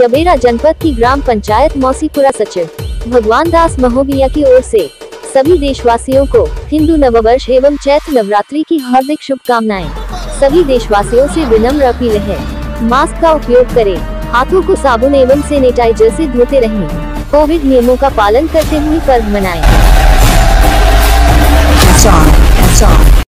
चबेरा जनपद की ग्राम पंचायत मौसीपुरा सचिव भगवान दास महोबिया की ओर से सभी देशवासियों को हिंदू नववर्ष एवं चैत्र नवरात्रि की हार्दिक शुभकामनाएं। सभी देशवासियों से विनम्र अपील है, मास्क का उपयोग करें, हाथों को साबुन एवं सैनिटाइजर से धोते रहें, कोविड नियमों का पालन करते हुए पर्व मनाएं।